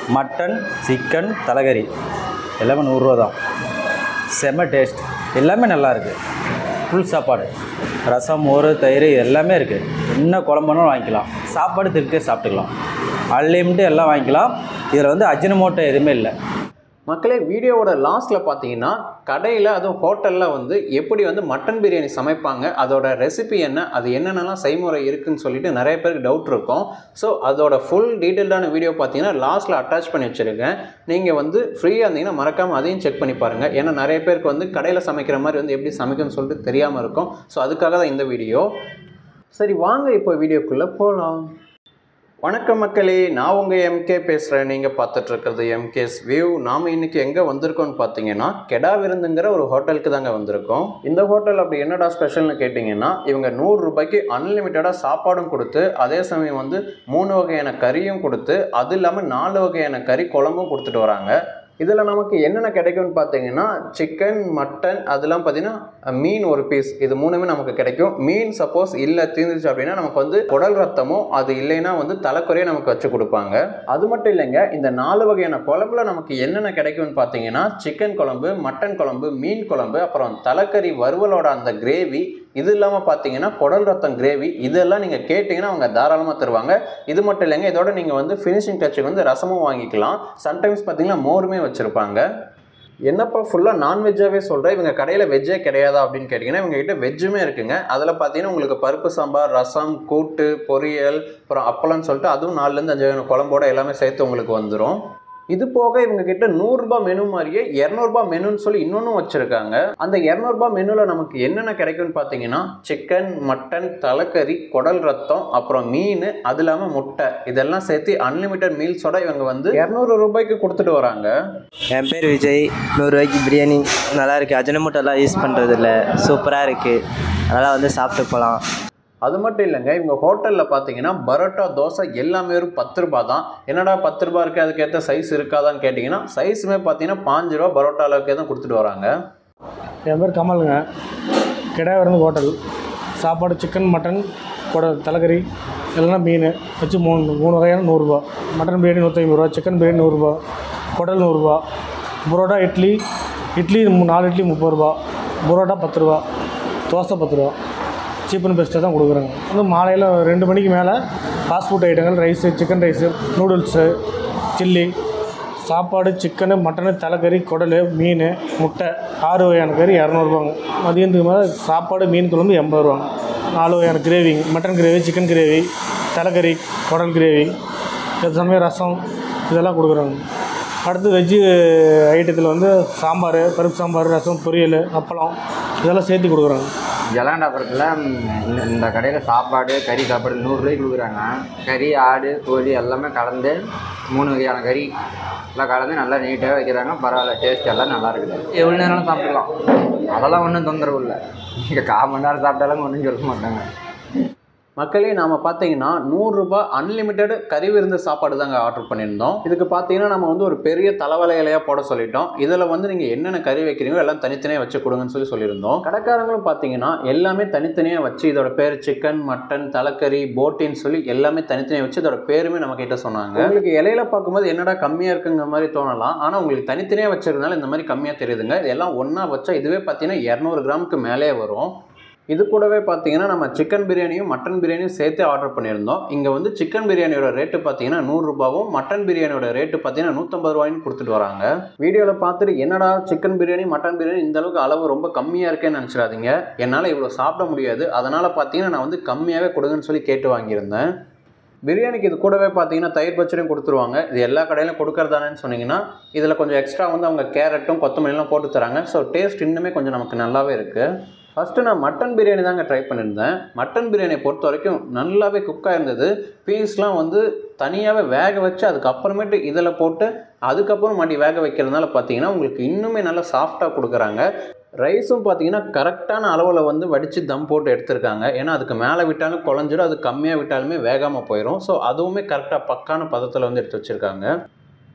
Mutton, chicken, தலைக்கறி எல்லாமே 100 ரூபா தான். செம்ம டேஸ்ட், எல்லாமே நல்லாயிருக்கு. ஃபுல் சாப்பாடு, ரசம், மோர், தயிர் எல்லாமே இருக்குது. என்ன குழம்புனாலும் வாங்கிக்கலாம். சாப்பாடு திருப்தியாக சாப்பிட்டுக்கலாம். அன்லிமிட்டட் எல்லாம் வாங்கிக்கலாம். இதில் வந்து அஜினமோட்டோ எதுவுமே இல்லை. மக்களே, வீடியோவோட லாஸ்ட்டில் பார்த்தீங்கன்னா கடையில் அதுவும் ஹோட்டலில் வந்து எப்படி வந்து மட்டன் பிரியாணி சமைப்பாங்க, அதோட ரெசிபி என்ன, அது என்னென்னலாம் செய்முறை இருக்குதுன்னு சொல்லிட்டு நிறைய பேருக்கு டவுட் இருக்கும். ஸோ அதோட ஃபுல் டீட்டெயில்டான வீடியோ பார்த்தீங்கன்னா லாஸ்ட்டில் அட்டாச் பண்ணி வச்சுருக்கேன். நீங்கள் வந்து ஃப்ரீயாக இருந்தீங்கன்னா மறக்காமல் அதையும் செக் பண்ணி பாருங்கள். ஏன்னா நிறைய பேருக்கு வந்து கடையில் சமைக்கிற மாதிரி வந்து எப்படி சமைக்கணும்னு சொல்லிட்டு தெரியாமல் இருக்கும். ஸோ அதுக்காக தான் இந்த வீடியோ. சரி, வாங்க இப்போ வீடியோக்குள்ளே போகலாம். வணக்கம் மக்களே, நான் உங்கள் எம்கே பேசுகிறேன். நீங்கள் பார்த்துட்ருக்கிறது எம்கேஸ் வியூ. நாம் இன்றைக்கி எங்கே வந்திருக்கோம்னு பார்த்தீங்கன்னா கெடா விருந்துங்கிற ஒரு ஹோட்டலுக்கு தாங்க வந்திருக்கோம். இந்த ஹோட்டல் அப்படி என்னடா ஸ்பெஷல்னு கேட்டிங்கன்னா, இவங்க 100 ரூபாய்க்கு அன்லிமிட்டடாக சாப்பாடும் கொடுத்து, அதே சமயம் வந்து 3 வகையான கறியும் கொடுத்து, அது இல்லாமல் 4 வகையான கறி குழம்பும் கொடுத்துட்டு வராங்க. இதில் நமக்கு என்னென்ன கிடைக்கும்னு பார்த்தீங்கன்னா சிக்கன், மட்டன், அதெல்லாம் பார்த்தீங்கன்னா மீன் ஒரு பீஸ், இது 3மே நமக்கு கிடைக்கும். மீன் சப்போஸ் இல்லை தீர்ந்துச்சு அப்படின்னா நமக்கு வந்து குடல் ரத்தமோ, அது இல்லைன்னா வந்து தலைக்குறையை நமக்கு வச்சு கொடுப்பாங்க. அது மட்டும் இல்லைங்க, இந்த 4 வகையான குழம்புல நமக்கு என்னென்ன கிடைக்கும்னு பார்த்தீங்கன்னா சிக்கன் குழம்பு, மட்டன் குழம்பு, மீன் குழம்பு, அப்புறம் தலைக்கறி வறுவலோட அந்த கிரேவி, இது இல்லாமல் பார்த்தீங்கன்னா குடல் ரத்தம் கிரேவி, இதெல்லாம் நீங்கள் கேட்டிங்கன்னா அவங்க தாராளமாக தருவாங்க. இது மட்டும் இல்லைங்க, இதோட நீங்கள் வந்து ஃபினிஷிங் டச்சுக்கு வந்து ரசமும் வாங்கிக்கலாம். சம்டைம்ஸ் பார்த்தீங்கன்னா மோருமே வச்சுருப்பாங்க. என்னப்பா ஃபுல்லாக நான்வெஜ்ஜாகவே சொல்கிறேன், இவங்க கடையில் வெஜ்ஜே கிடையாதா அப்படின்னு கேட்டிங்கன்னா இவங்ககிட்ட வெஜ்ஜுமே இருக்குங்க. அதில் பார்த்தீங்கன்னா உங்களுக்கு பருப்பு சாம்பார், ரசம், கூட்டு, பொரியல், அப்புறம் அப்பளம்னு சொல்லிட்டு அதுவும் 4லேருந்து 5 வகையான குழம்போட எல்லாமே சேர்த்து உங்களுக்கு வந்துடும். இது போக இவங்ககிட்ட 100 ரூபாய் மெனு மாதிரியே 200 ரூபாய் மெனுன்னு சொல்லி இன்னொன்றும் வச்சுருக்காங்க. அந்த 200 ரூபாய் மெனுவில் நமக்கு என்னென்ன கிடைக்கும்னு பார்த்தீங்கன்னா சிக்கன், மட்டன், தலைக்கறி, குடல் ரத்தம், அப்புறம் மீன், அது இல்லாமல் முட்டை, இதெல்லாம் சேர்த்து அன்லிமிட்டட் மீல்ஸோட இவங்க வந்து 200 ரூபாய்க்கு கொடுத்துட்டு வராங்க. என் பேர் விஜய். 100 ரூபாய்க்கு பிரியாணி நல்லாயிருக்கு. அஜினமோட்டோலாம் யூஸ் பண்ணுறது இல்லை, சூப்பராக இருக்குது. அதெல்லாம் வந்து சாப்பிட்டு போகலாம். அது மட்டும் இல்லைங்க, இவங்க ஹோட்டலில் பார்த்தீங்கன்னா பரோட்டா, தோசை எல்லாமே ஒரு 10 ரூபா தான். என்னடா 10 ரூபா இருக்குது, அதுக்கேற்ற சைஸ் இருக்காதான்னு கேட்டிங்கன்னா சைஸுமே பார்த்தீங்கன்னா 5 ரூபா பரோட்டா அளவுக்கே தான் கொடுத்துட்டு வராங்க. என் பேர் கமலுங்க. கெடா விருந்து ஹோட்டல். சாப்பாடு சிக்கன், மட்டன், தலைக்கறி, எல்லாம் மீன் வச்சு 3 வகையான 100 ரூபா. மட்டன் பிரியாணி 150 ரூபா, சிக்கன் பிரியாணி 100 ரூபா, குடல் 100 ரூபா, பரோட்டா, இட்லி 4 இட்லி 30 ரூபா, பரோட்டா 10 ரூபா, தோசை 10 ரூபா. சீப் அண்ட் பெஸ்ட்டாக தான் கொடுக்குறாங்க. வந்து மாலையில் 2 மணிக்கு மேலே ஃபாஸ்ட் ஃபுட் ஐட்டங்கள், rice, chicken rice, noodles, chilli, சாப்பாடு, சிக்கனு, மட்டனு, தலைக்கறி, குடல், மீன், முட்டை, 6 வகையான கறி 200 ரூபாங்க. மதியத்துக்கு மேலே சாப்பாடு, மீன் குழம்பு 80 ரூபாங்க. 4 வகையான கிரேவிங்க, மட்டன் கிரேவி, சிக்கன் கிரேவி, தலைக்கறி, குடல் கிரேவி, இது சமயம் ரசம், இதெல்லாம் கொடுக்குறாங்க. அடுத்து வெஜ்ஜு ஐட்டத்தில் வந்து சாம்பார், பருப்பு சாம்பார், ரசம், பொரியல், அப்பளம், இதெல்லாம் சேர்த்து கொடுக்குறாங்க. ஜலாண்டாபுரத்தில் இந்த கடையில் சாப்பாடு, கறி சாப்பாடு 100 ரூபாய்க்கு கொடுக்குறாங்க. கறி, ஆடு, கோழி எல்லாமே கலந்து 3 வகையான கறி எல்லாம் கலந்து நல்லா நீட்டாக வைக்கிறாங்க. பரவாயில்ல, டேஸ்ட் எல்லாம் நல்லா இருக்குது. எவ்வளோ நேரம் சாப்பிட்டுக்கலாம், அதெல்லாம் ஒன்றும் தொந்தரவு இல்லை. இங்கே 1/4 மணி நேரம் சாப்பிட்டாலும் ஒன்றும் சொல்ல மாட்டாங்க. மக்களே, நாம் பார்த்தீங்கன்னா 100 ரூபாய் அன்லிமிட்டெட் கறி விருந்து சாப்பாடு தாங்க ஆர்டர் பண்ணியிருந்தோம். இதுக்கு பார்த்தீங்கன்னா நம்ம வந்து ஒரு பெரிய தலைவலை இலையாக போட சொல்லிட்டோம். இதில் வந்து நீங்கள் என்னென்ன கறி வைக்கிறீங்களோ எல்லாம் தனித்தனியாக வச்சு கொடுங்கன்னு சொல்லியிருந்தோம். கடைக்காரங்களும் பார்த்தீங்கன்னா எல்லாமே தனித்தனியாக வச்சு இதோட பேர் சிக்கன், மட்டன், தலைக்கறி, போட்டின்னு சொல்லி எல்லாமே தனித்தனியாக வச்சு இதோட பேருமே நம்ம கிட்ட சொன்னாங்க. உங்களுக்கு இலையில பார்க்கும்போது என்னடா கம்மியாக இருக்குங்கிற மாதிரி தோணலாம். ஆனால் உங்களுக்கு தனித்தனியாக வச்சிருக்கனால இந்த மாதிரி கம்மியாக தெரியுதுங்க. இதெல்லாம் ஒன்றா வச்சா இதுவே பார்த்தீங்கன்னா 200 கிராமுக்கு மேலே வரும். இது கூடவே பார்த்தீங்கன்னா நம்ம சிக்கன் பிரியாணியும் மட்டன் பிரியாணியும் சேர்த்து ஆர்டர் பண்ணியிருந்தோம். இங்கே வந்து சிக்கன் பிரியாணியோட ரேட்டு பார்த்தீங்கன்னா 100 ரூபாவும், மட்டன் பிரியாணியோட ரேட்டு பார்த்தீங்கன்னா 150 ரூபாய்னு கொடுத்துட்டு வராங்க. வீடியோவில் பார்த்துட்டு என்னடா சிக்கன் பிரியாணி, மட்டன் பிரியாணி இந்த அளவுக்கு அளவு ரொம்ப கம்மியாக இருக்கேன்னு நினச்சிடாதீங்க. என்னால் இவ்வளோ சாப்பிட முடியாது, அதனால் பார்த்தீங்கன்னா நான் வந்து கம்மியாகவே கொடுங்கன்னு சொல்லி கேட்டு வாங்கியிருந்தேன். பிரியாணிக்கு இது கூடவே பார்த்தீங்கன்னா தயிர் பச்சடியும் கொடுத்துருவாங்க. இது எல்லா கடையிலும் கொடுக்குறதானேன்னு சொன்னீங்கன்னா இதில் கொஞ்சம் எக்ஸ்ட்ரா வந்து அவங்க கேரட்டும் கொத்தமல்லிலாம் போட்டு தராங்க. ஸோ டேஸ்ட் இன்னுமே கொஞ்சம் நமக்கு நல்லாவே இருக்குது. ஃபஸ்ட்டு நான் மட்டன் பிரியாணி தாங்க ட்ரை பண்ணியிருந்தேன். மட்டன் பிரியாணியை பொறுத்த வரைக்கும் நல்லாவே குக்காக இருந்தது. பீஸ்லாம் வந்து தனியாகவே வேக வச்சு அதுக்கப்புறமேட்டு இதில் போட்டு அதுக்கப்புறம் மறுபடி வேக வைக்கிறதுனால பார்த்தீங்கன்னா உங்களுக்கு இன்னுமே நல்லா சாஃப்டாக கொடுக்குறாங்க. ரைஸும் பார்த்தீங்கன்னா கரெக்டான அளவில் வந்து வடித்து தம் போட்டு எடுத்திருக்காங்க. ஏன்னா அதுக்கு மேலே விட்டாலும் குழஞ்சிடும், அது கம்மியாக விட்டாலுமே வேகாமல் போயிடும். ஸோ அதுவுமே கரெக்டாக பக்கான பதத்தில் வந்து எடுத்து வச்சுருக்காங்க.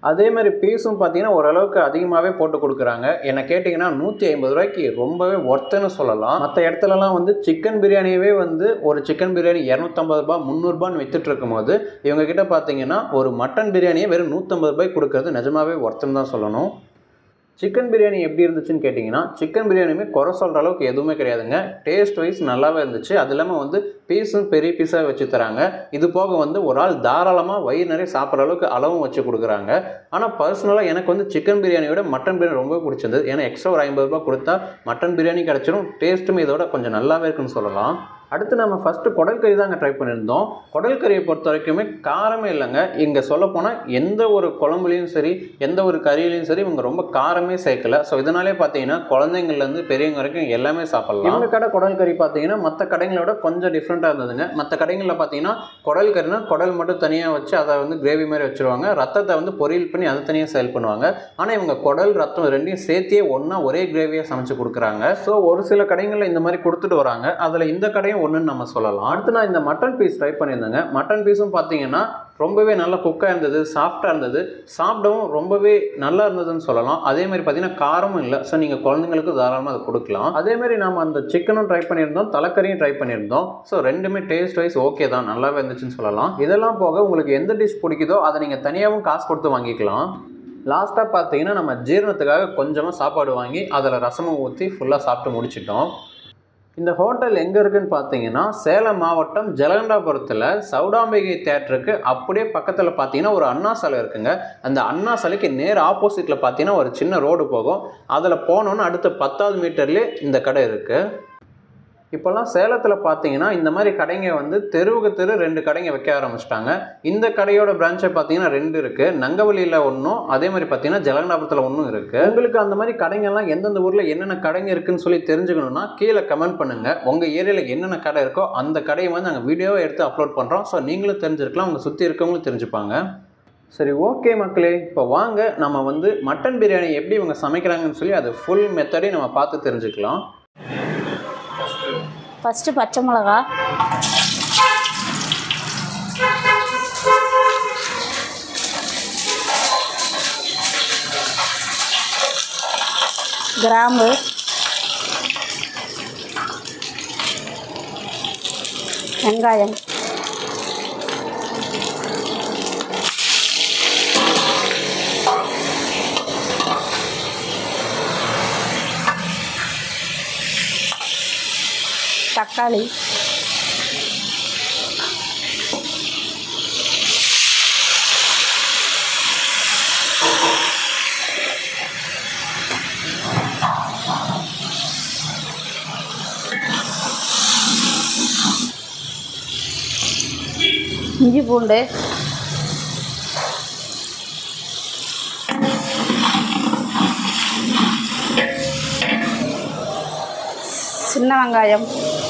அதே மாதிரி பீஸும் பார்த்தீங்கன்னா ஓரளவுக்கு அதிகமாகவே போட்டு கொடுக்குறாங்க. என்ன கேட்டிங்கன்னா 150 ரூபாய்க்கு ரொம்பவே ஒர்த்துன்னு சொல்லலாம். மற்ற இடத்துலலாம் வந்து சிக்கன் பிரியாணியவே வந்து ஒரு சிக்கன் பிரியாணி 250 ரூபா 300 ரூபான்னு வித்துட்டு இருக்கும்போது இவங்க கிட்ட பார்த்தீங்கன்னா ஒரு மட்டன் பிரியாணியே வெறும் 150 ரூபாய்க்கு கொடுக்கறது நிஜமாவே ஒர்த்துன்னு தான் சொல்லணும். சிக்கன் பிரியாணி எப்படி இருந்துச்சுன்னு கேட்டிங்கன்னா சிக்கன் பிரியாணியுமே குறை சொல்கிற அளவுக்கு எதுவுமே கிடையாதுங்க. டேஸ்ட் வைஸ் நல்லாவே இருந்துச்சு. அது இல்லாமல் வந்து பீஸும் பெரிய பீஸாக வச்சு தராங்க. இது போக வந்து ஒரு ஆள் தாராளமாக வயிறு நிறைய சாப்பிட்ற அளவுக்கு அளவும் வச்சு கொடுக்குறாங்க. ஆனால் பர்சனலாக எனக்கு வந்து சிக்கன் பிரியாணியோட மட்டன் பிரியாணி ரொம்ப பிடிச்சிருந்தது. ஏன்னா எக்ஸ்ட்ரா ஒரு 50 ரூபா கொடுத்தா மட்டன் பிரியாணி கிடச்சிரும். டேஸ்ட்டுமே இதோட கொஞ்சம் நல்லாவே இருக்குன்னு சொல்லலாம். அடுத்து நம்ம ஃபஸ்ட்டு குடல் கறி தாங்க ட்ரை பண்ணியிருந்தோம். குடல் கறியை பொறுத்த வரைக்குமே காரமே இல்லைங்க. இங்கே சொல்லப்போனால் எந்த ஒரு குழம்புலையும் சரி எந்த ஒரு கறியிலையும் சரி இவங்க ரொம்ப காரமே சேர்க்கல. ஸோ இதனாலே பார்த்தீங்கன்னா குழந்தைங்கள்லேருந்து பெரியவங்க வரைக்கும் எல்லாமே சாப்பிட்லாம். இவங்க கடை குடல் கறி பார்த்தீங்கன்னா மற்ற கடைங்களோட கொஞ்சம் டிஃப்ரெண்ட்டாக இருந்ததுங்க. மற்ற கடைகளில் பார்த்தீங்கன்னா குடல் கறினா குடல் மட்டும் தனியாக வச்சு அதை வந்து கிரேவி மாதிரி வச்சுருவாங்க. ரத்தத்தை வந்து பொரியல் பண்ணி அதை தனியாக சேல் பண்ணுவாங்க. ஆனால் இவங்க குடல் ரத்தம் ரெண்டையும் சேர்த்தே ஒன்றா ஒரே கிரேவியாக சமைச்சு கொடுக்குறாங்க. ஸோ ஒரு சில கடைகளில் இந்த மாதிரி கொடுத்துட்டு வராங்க. அதில் இந்த கடையும் ஒன்றுன்னு நம்ம சொல்லலாம். அடுத்து நான் இந்த மட்டன் பீஸ் ட்ரை பண்ணியிருந்தேங்க. மட்டன் பீஸும் பார்த்தீங்கன்னா ரொம்பவே நல்லா குக்காக இருந்தது, சாஃப்டாக இருந்தது, சாப்பிடவும் ரொம்பவே நல்லா இருந்ததுன்னு சொல்லலாம். அதே மாதிரி பார்த்தீங்கன்னா காரமும் இல்லை. ஸோ நீங்கள் குழந்தைங்களுக்கு தாராளமாக அதை கொடுக்கலாம். அதே மாதிரி நம்ம அந்த சிக்கனும் ட்ரை பண்ணியிருந்தோம், தலைக்கறியும் ட்ரை பண்ணியிருந்தோம். ஸோ ரெண்டுமே டேஸ்ட் வைஸ் ஓகே தான், நல்லாவே இருந்துச்சுன்னு சொல்லலாம். இதெல்லாம் போக உங்களுக்கு எந்த டிஷ் பிடிக்குதோ அதை நீங்கள் தனியாகவும் காசு கொடுத்து வாங்கிக்கலாம். லாஸ்ட்டாக பார்த்தீங்கன்னா நம்ம ஜீரணத்துக்காக கொஞ்சமாக சாப்பாடு வாங்கி அதில் ரசமும் ஊற்றி ஃபுல்லாக சாப்பிட்டு முடிச்சிட்டோம். இந்த ஹோட்டல் எங்கே இருக்குதுன்னு பார்த்தீங்கன்னா சேலம் மாவட்டம் ஜலகண்டாபுரத்தில் சவுடாம்பிகை தியேட்டருக்கு அப்படியே பக்கத்தில் பார்த்தீங்கன்னா ஒரு அண்ணா சாலை இருக்குங்க. அந்த அண்ணா சாலைக்கு நேர் ஆப்போசிட்டில் பார்த்தீங்கன்னா ஒரு சின்ன ரோடு போகும். அதில் போனோன்னு அடுத்த 10வது மீட்டர்லேயே இந்த கடை இருக்குது. இப்போல்லாம் சேலத்தில் பார்த்தீங்கன்னா இந்த மாதிரி கடைங்க வந்து தெருவுக்கு தெரு 2 கடைங்க வைக்க ஆரம்பிச்சிட்டாங்க. இந்த கடையோட பிரான்ச்சை பார்த்தீங்கன்னா 2 இருக்குது. நங்கவலியில் ஒன்றும், அதே மாதிரி பார்த்தீங்கன்னா ஜலகண்டாபுரத்தில் ஒன்றும் இருக்குது. உங்களுக்கு அந்த மாதிரி கடைங்கள்லாம் எந்தெந்த ஊரில் என்னென்ன கடைங்க இருக்குதுன்னு சொல்லி தெரிஞ்சுக்கணுன்னா கீழே கமெண்ட் பண்ணுங்கள். உங்கள் ஏரியாவில் என்னென்ன கடை இருக்கோ அந்த கடையை வந்து நாங்கள் வீடியோவை எடுத்து அப்லோட் பண்ணுறோம். ஸோ நீங்களும் தெரிஞ்சிருக்கலாம், உங்கள் சுற்றி இருக்கவங்களும் தெரிஞ்சுப்பாங்க. சரி, ஓகே மக்களே, இப்போ வாங்க நம்ம வந்து மட்டன் பிரியாணி எப்படி இவங்க சமைக்கிறாங்கன்னு சொல்லி அது ஃபுல் மெத்தடையும் நம்ம பார்த்து தெரிஞ்சுக்கலாம். ஃபஸ்ட்டு பச்சை மிளகா, கிராம்பு, வெங்காயம், தக்காளி, இஞ்சி பூண்டு, சின்ன வெங்காயம்,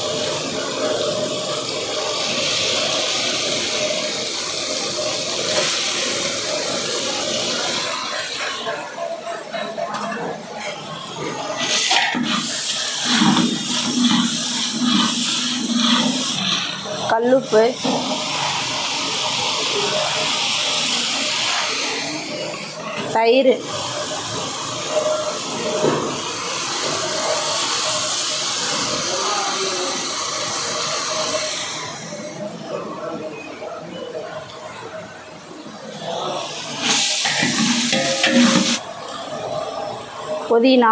கல்லுப்பு, தயிர், புதினா,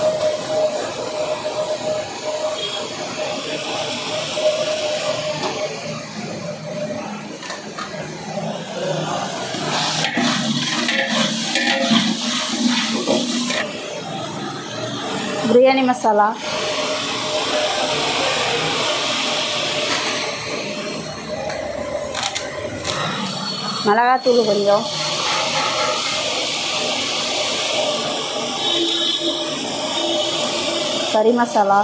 பிரியாணி மசாலா, மிளகாத்தூள் கொஞ்சம், கறி மசாலா,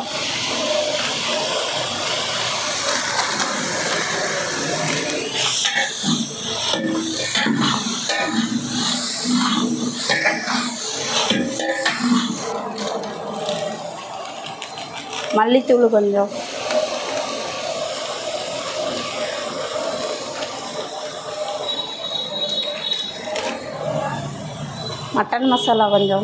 மல்லித்தூள் கொஞ்சம், மட்டன் மசாலா கொஞ்சம்,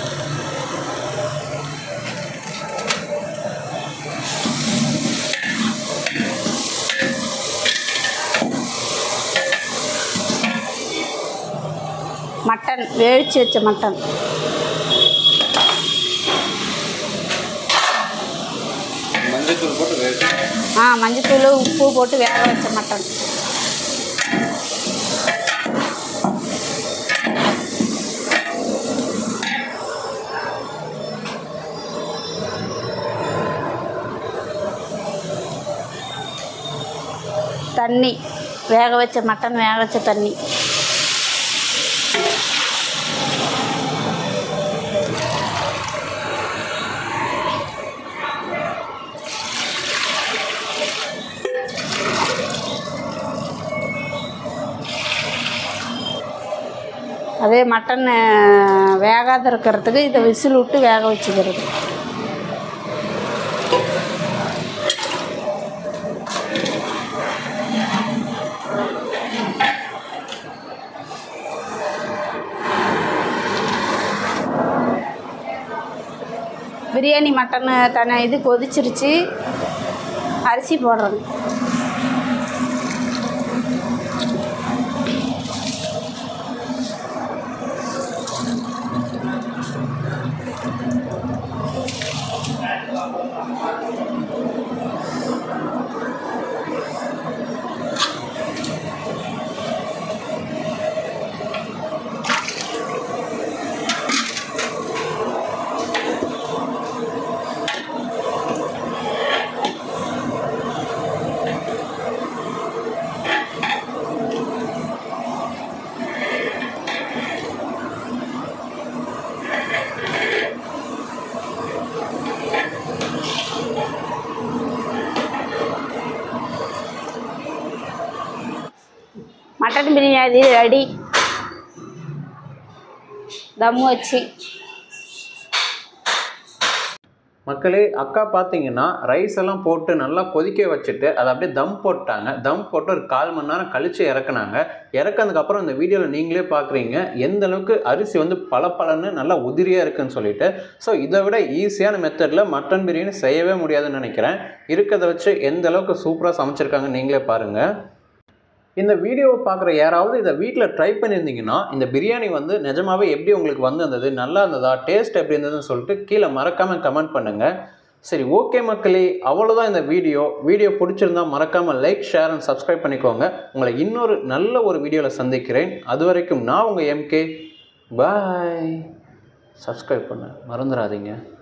மட்டன் வேவிச்சு வச்ச மட்டன், மஞ்சத்தூள் போட்டு மஞ்சத்தூள் உப்பு போட்டு வேக வச்ச மட்டன், தண்ணி வேக வச்ச மட்டன் வேக வச்ச தண்ணி, அதே மட்டன் வேகாத இருக்கிறதுக்கு இதை விசில் விட்டு வேக வச்சுக்கிறது. பிரியாணி மட்டன் இது கொதிச்சிருச்சு, அரிசி போடுறது. Mutton biryani ready. தம் வச்சு மக்களே, அக்கா பார்த்தீங்கன்னா ரைஸ் எல்லாம் போட்டு நல்லா கொதிக்க வச்சுட்டு அதை அப்படியே தம் போட்டாங்க. தம் போட்டு ஒரு 1/4 மணி நேரம் கழித்து இறக்குனாங்க. இறக்குனதுக்கப்புறம் இந்த வீடியோவில் நீங்களே பார்க்குறீங்க எந்த அளவுக்கு அரிசி வந்து பளபளன்னு நல்லா உதிரியாக இருக்குன்னு சொல்லிட்டு. ஸோ இதை விட ஈஸியான மெத்தடில் மட்டன் பிரியாணி செய்யவே முடியாதுன்னு நினைக்கிறேன். இருக்கிறத வச்சு எந்த அளவுக்கு சூப்பராக சமைச்சிருக்காங்க நீங்களே பாருங்கள். இந்த வீடியோவை பார்க்குற யாராவது இதை வீட்டில் ட்ரை பண்ணியிருந்தீங்கன்னா இந்த பிரியாணி வந்து நிஜமாவே எப்படி உங்களுக்கு வந்தது, நல்லா இருந்ததா, டேஸ்ட் எப்படி இருந்ததுன்னு சொல்லிட்டு கீழே மறக்காமல் கமெண்ட் பண்ணுங்கள். சரி, ஓகே மக்களே, அவ்வளோதான் இந்த வீடியோ பிடிச்சிருந்தா மறக்காமல் லைக், ஷேர் அண்ட் சப்ஸ்கிரைப் பண்ணிக்கோங்க. உங்களை இன்னொரு நல்ல ஒரு வீடியோவில் சந்திக்கிறேன். அது வரைக்கும் நான் உங்கள் MK. பாய். சப்ஸ்கிரைப் பண்ண மறந்துடாதீங்க.